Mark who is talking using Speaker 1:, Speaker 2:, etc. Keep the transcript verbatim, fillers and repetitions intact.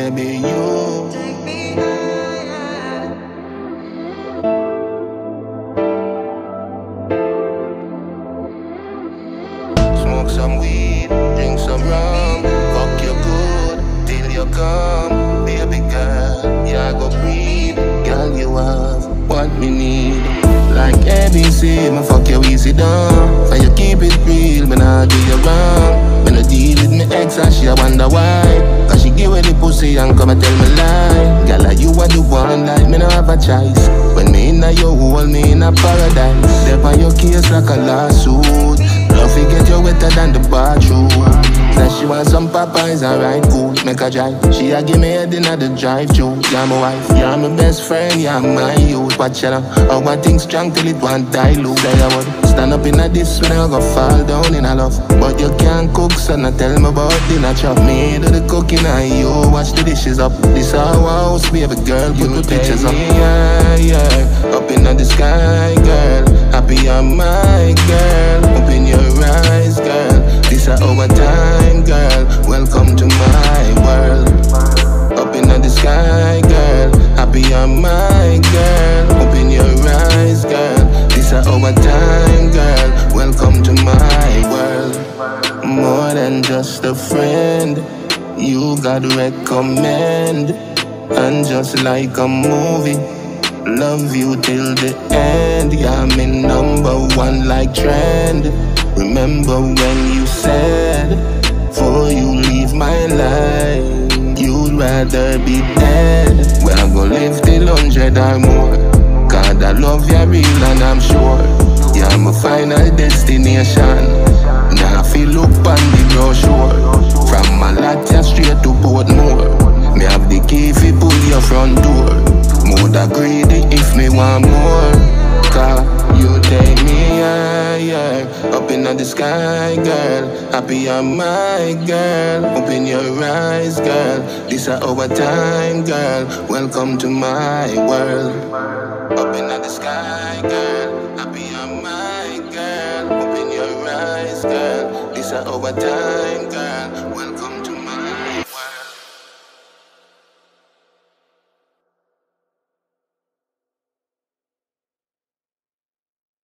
Speaker 1: baby, you.
Speaker 2: Take me higher.
Speaker 1: Smoke some weed, drink some rum, fuck you good till you come, baby girl. Yeah, go breathe, girl, you have what me need. Like A B C, me fuck you easy down. For you keep it real, me nah do you wrong. Me no deal with me ex and she a wonder why. Cause she give away the pussy and come and tell me lie. Girl, like you are the one, like me no have a choice. When me inna your hole, me in a paradise. Step on your case like a lawsuit. Love to get you wetter than the bathroom. Said she want some Popeyes, alright, cool, make her drive. She a give me head inna the drive-thru. You're my wife, you're my best friend, you're my youth. Watch out, I want things strong till it won't dilute. Say I would stand up inna this when I go fall down in a love. But you can't cook, so not tell me about dinner chop. Me do the cooking and you watch the dishes up. This our house, baby girl, put the pictures up. Yeah, yeah, up inna the sky, girl. Happy you're my girl. Open your eyes, girl. This a our time, girl. Welcome to my world. Up in the sky, girl. Happy you're my girl. Open your eyes, girl. This a our time, girl. Welcome to my world. More than just a friend, you got recommend. And just like a movie, love you till the end. Yeah, I'm in number one like trend. Remember when you said, before you leave my life, you'd rather be dead. Well, I'm gonna live till hundred or more. God, I love you real and I'm sure. Yeah, I'm a final destination. Now I feel look on the brochure. From Malatia straight to Portmore. Me have the key if you pull your front door. Mood greedy if me want more. Cause you take me higher. Up in the sky, girl. Happy you're my girl. Open your eyes, girl. This a our time, girl. Welcome to my world. Up in the sky, girl. Happy you're my girl. Open your eyes, girl. This a our time, girl.